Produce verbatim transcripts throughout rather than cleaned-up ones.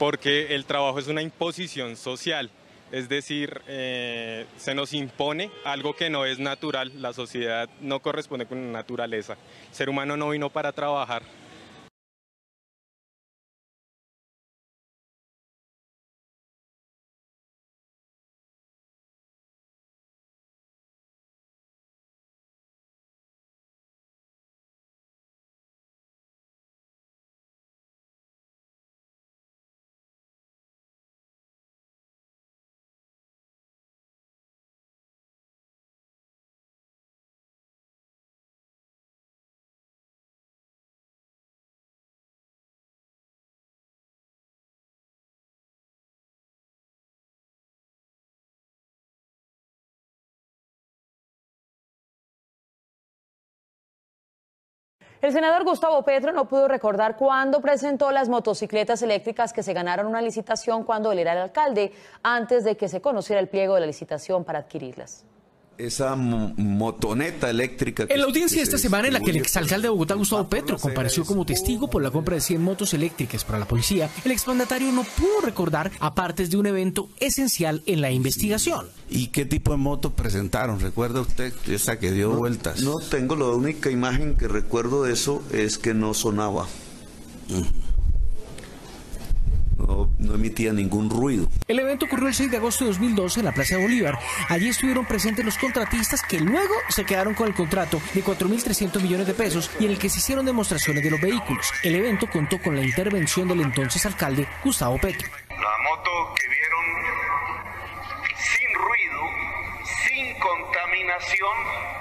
porque el trabajo es una imposición social, es decir, eh, se nos impone algo que no es natural, la sociedad no corresponde con la naturaleza, el ser humano no vino para trabajar. El senador Gustavo Petro no pudo recordar cuándo presentó las motocicletas eléctricas que se ganaron una licitación cuando él era el alcalde, antes de que se conociera el pliego de la licitación para adquirirlas. Esa motoneta eléctrica. En la audiencia de esta semana, en la que el exalcalde de Bogotá, Gustavo Petro, compareció como testigo por la compra de cien motos eléctricas para la policía, el exmandatario no pudo recordar a partes de un evento esencial en la investigación. ¿Y qué tipo de motos presentaron? ¿Recuerda usted esa que dio no, vueltas? No tengo, la única imagen que recuerdo de eso es que no sonaba. Uh-huh. No, no emitía ningún ruido. El evento ocurrió el seis de agosto de dos mil doce en la Plaza de Bolívar. Allí estuvieron presentes los contratistas que luego se quedaron con el contrato de cuatro mil trescientos millones de pesos y en el que se hicieron demostraciones de los vehículos. El evento contó con la intervención del entonces alcalde Gustavo Petro. La moto que vieron sin ruido, sin contaminación,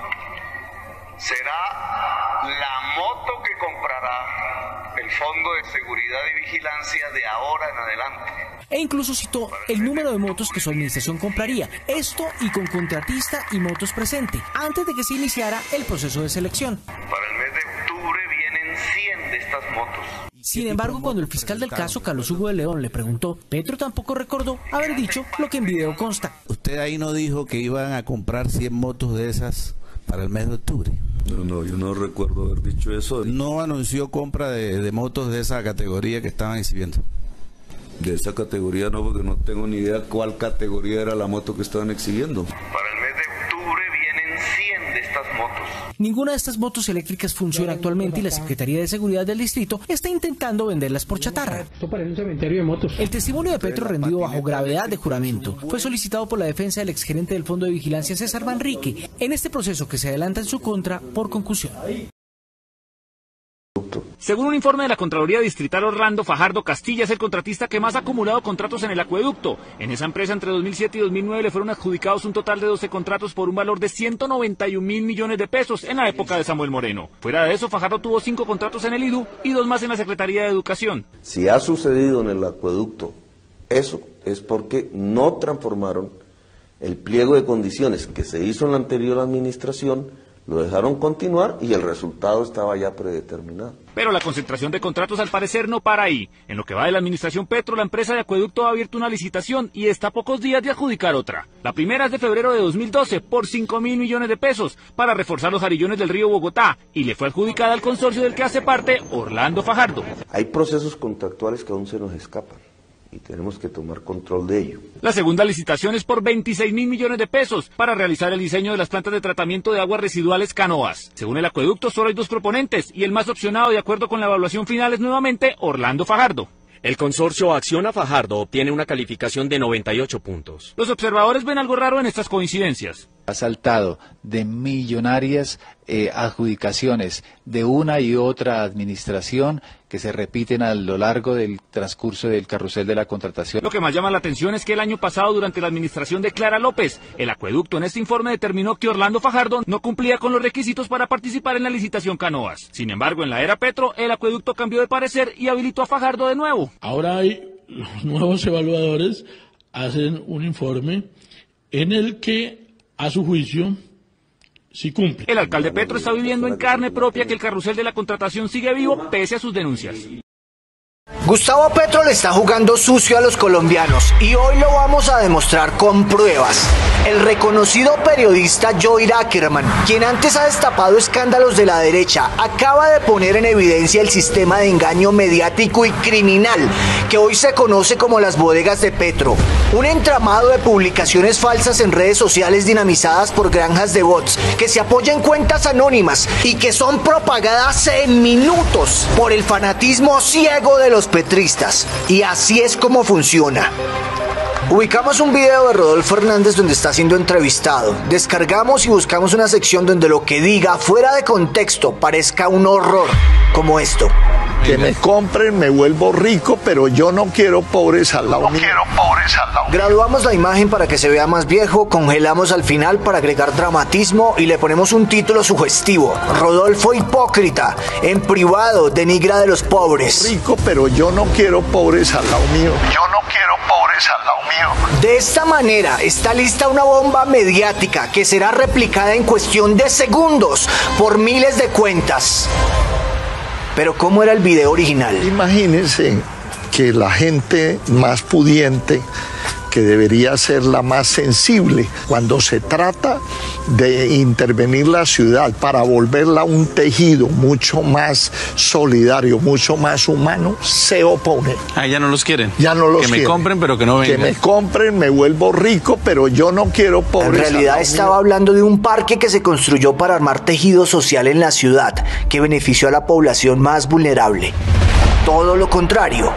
será la moto que comprará el Fondo de Seguridad y Vigilancia de ahora en adelante. E incluso citó el número de motos que su administración compraría, esto y con contratista y motos presente, antes de que se iniciara el proceso de selección. Para el mes de octubre vienen cien de estas motos. Sin embargo, cuando el fiscal del caso, Carlos Hugo de León, le preguntó, Petro tampoco recordó haber dicho lo que en video consta. ¿Usted ahí no dijo que iban a comprar cien motos de esas para el mes de octubre? No, no, yo no recuerdo haber dicho eso. ¿No anunció compra de, de motos de esa categoría que estaban exhibiendo? De esa categoría no, porque no tengo ni idea cuál categoría era la moto que estaban exhibiendo. Para el mes de octubre vienen cien de estas motos. Ninguna de estas motos eléctricas funciona actualmente y la Secretaría de Seguridad del Distrito está intentando venderlas por chatarra. Esto parece un cementerio de motos. El testimonio de Petro, rendido bajo gravedad de juramento, fue solicitado por la defensa del exgerente del Fondo de Vigilancia, César Manrique, en este proceso que se adelanta en su contra por concusión. Según un informe de la Contraloría Distrital, Orlando Fajardo Castilla es el contratista que más ha acumulado contratos en el acueducto. En esa empresa, entre dos mil siete y dos mil nueve, le fueron adjudicados un total de doce contratos por un valor de ciento noventa y un mil millones de pesos en la época de Samuel Moreno. Fuera de eso, Fajardo tuvo cinco contratos en el I D U y dos más en la Secretaría de Educación. Si ha sucedido en el acueducto eso, es porque no transformaron el pliego de condiciones que se hizo en la anterior administración, lo dejaron continuar y el resultado estaba ya predeterminado. Pero la concentración de contratos al parecer no para ahí. En lo que va de la administración Petro, la empresa de acueducto ha abierto una licitación y está a pocos días de adjudicar otra. La primera es de febrero de dos mil doce por cinco mil millones de pesos para reforzar los jarillones del río Bogotá y le fue adjudicada al consorcio del que hace parte Orlando Fajardo. Hay procesos contractuales que aún se nos escapan y tenemos que tomar control de ello. La segunda licitación es por veintiséis mil millones de pesos para realizar el diseño de las plantas de tratamiento de aguas residuales Canoas. Según el acueducto, solo hay dos proponentes y el más opcionado, de acuerdo con la evaluación final, es nuevamente Orlando Fajardo. El consorcio Acciona Fajardo obtiene una calificación de noventa y ocho puntos. Los observadores ven algo raro en estas coincidencias. Ha saltado de millonarias eh, adjudicaciones de una y otra administración que se repiten a lo largo del transcurso del carrusel de la contratación. Lo que más llama la atención es que el año pasado, durante la administración de Clara López, el acueducto en este informe determinó que Orlando Fajardo no cumplía con los requisitos para participar en la licitación Canoas. Sin embargo, en la era Petro, el acueducto cambió de parecer y habilitó a Fajardo de nuevo. Ahora hay los nuevos evaluadores, hacen un informe en el que, a su juicio, sí cumple. El alcalde Petro está viviendo en carne propia que el carrusel de la contratación sigue vivo pese a sus denuncias. Gustavo Petro le está jugando sucio a los colombianos y hoy lo vamos a demostrar con pruebas. El reconocido periodista Joel Ackerman, quien antes ha destapado escándalos de la derecha, acaba de poner en evidencia el sistema de engaño mediático y criminal que hoy se conoce como las bodegas de Petro. Un entramado de publicaciones falsas en redes sociales dinamizadas por granjas de bots que se apoyan en cuentas anónimas y que son propagadas en minutos por el fanatismo ciego de los petristas. Y así es como funciona. Ubicamos un video de Rodolfo Hernández donde está siendo entrevistado. Descargamos y buscamos una sección donde lo que diga fuera de contexto parezca un horror, como esto. Que me compren, me vuelvo rico, pero yo no quiero pobres al lado mío. No quiero pobres al lado mío. Graduamos la imagen para que se vea más viejo, congelamos al final para agregar dramatismo y le ponemos un título sugestivo. Rodolfo hipócrita, en privado denigra de los pobres. Rico, pero yo no quiero pobres al lado mío. Yo no quiero pobres al lado mío. De esta manera está lista una bomba mediática que será replicada en cuestión de segundos por miles de cuentas. Pero ¿cómo era el video original? Imagínense que la gente más pudiente, que debería ser la más sensible, cuando se trata de intervenir la ciudad para volverla un tejido mucho más solidario, mucho más humano, se opone. Ah, ya no los quieren. Ya no los Que me quieren. compren, pero que no vengan. Que me compren, me vuelvo rico, pero yo no quiero pobres. En realidad estaba hablando de un parque que se construyó para armar tejido social en la ciudad, que benefició a la población más vulnerable. Todo lo contrario.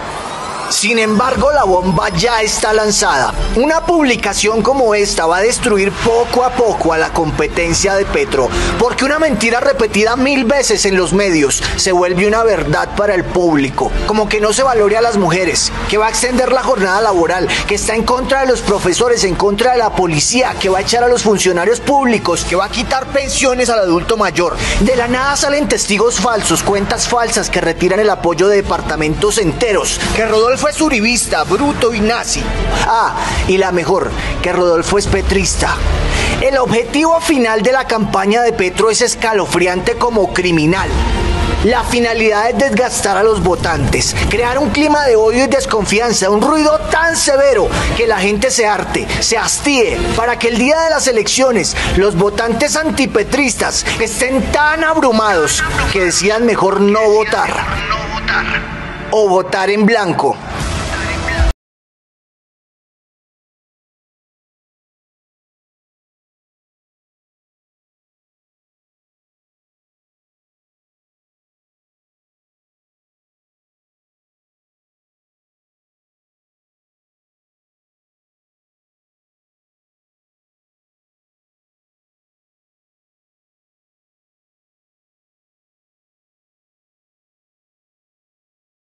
Sin embargo, la bomba ya está lanzada. Una publicación como esta va a destruir poco a poco a la competencia de Petro, porque una mentira repetida mil veces en los medios se vuelve una verdad para el público. Como que no se valore a las mujeres, que va a extender la jornada laboral, que está en contra de los profesores, en contra de la policía, que va a echar a los funcionarios públicos, que va a quitar pensiones al adulto mayor. De la nada salen testigos falsos, cuentas falsas que retiran el apoyo de departamentos enteros, que Rodolfo es uribista, bruto y nazi. Ah, y la mejor, que Rodolfo es petrista. El objetivo final de la campaña de Petro es escalofriante como criminal. La finalidad es desgastar a los votantes, crear un clima de odio y desconfianza, un ruido tan severo que la gente se harte, se hastíe, para que el día de las elecciones los votantes antipetristas estén tan abrumados que decidan mejor no votar o votar en blanco.